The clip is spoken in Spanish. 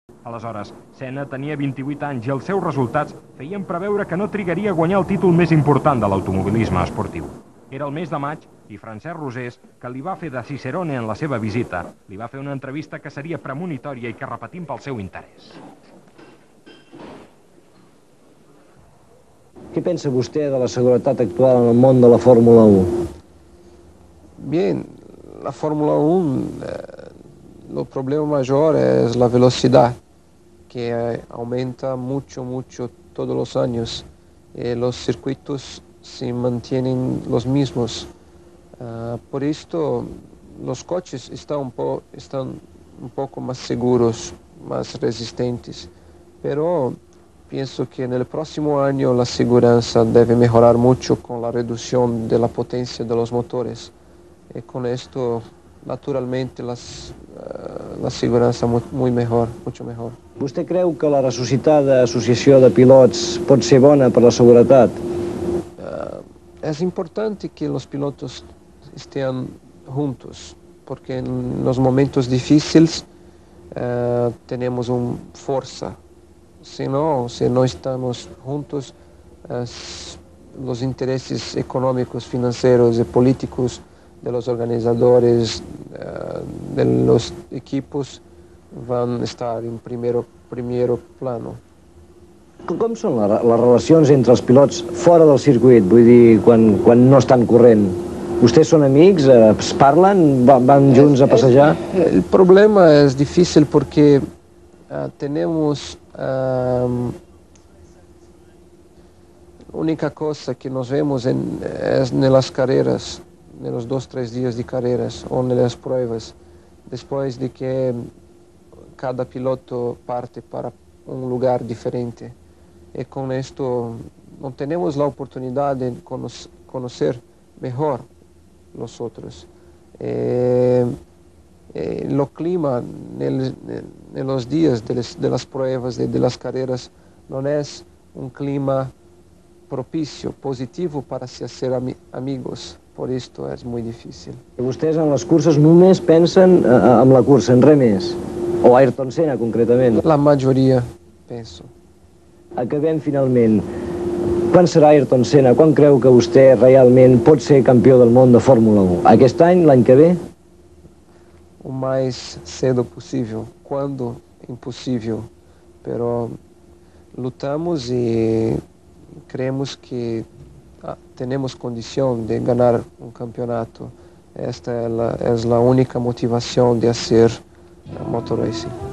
Aleshores, Senna tenia 28 anys i els seus resultats feien preveure que no trigaria a guanyar el títol més important de l'automobilisme esportiu. Era el mes de maig i Francesc Rosés, que li va fer de Cicerone en la seva visita, li va fer una entrevista que seria premonitòria i que repetim pel seu interès. Què pensa vostè de la seguretat actual en el món de la Fórmula 1? Bien, la Fórmula 1, el problema mayor es la velocidad, que aumenta mucho todos los años. Los circuitos se mantienen los mismos. Por esto, los coches están un poco más seguros, más resistentes. Pero pienso que en el próximo año la seguridad debe mejorar mucho con la reducción de la potencia de los motores. Con esto, naturalmente, la seguridad mucho mejor. Vostè creu que la ressuscitada associació de pilots pot ser bona per la seguretat? Es importante que los pilotos estén juntos, porque en los momentos difíciles tenemos una fuerza. Si no estamos juntos, los intereses económicos, financieros y políticos de los organizadores, de los equipos, van a estar en primer plano. Com són les relacions entre els pilots fora del circuit? Vull dir, quan no estan corrent. Vostès són amics? Es parlen? Van junts a passejar? El problema es difícil porque tenemos la única cosa que nos vemos es en las carreras, en los 2-3 días de carreras o en las pruebas, después de que cada piloto parte para un lugar diferente. Y con esto no tenemos la oportunidad de conocer mejor los otros. Lo clima en los días de las pruebas, de las carreras, no es un clima propicio, positivo para se hacer amigos. Por esto es muy difícil. Vostès en les curses només pensen en la cursa, en res més? O Ayrton Senna, concretament? La majoria, penso. Acabem finalment. Quan serà Ayrton Senna? Quan creu que vostè realment pot ser campió del món de Fórmula 1? Aquest any, l'any que ve? O mais cedo possível. Quando? Impossível. Pero lutamos e creemos que tenemos condición de ganar un campeonato. Esta es la única motivación de hacer motor racing.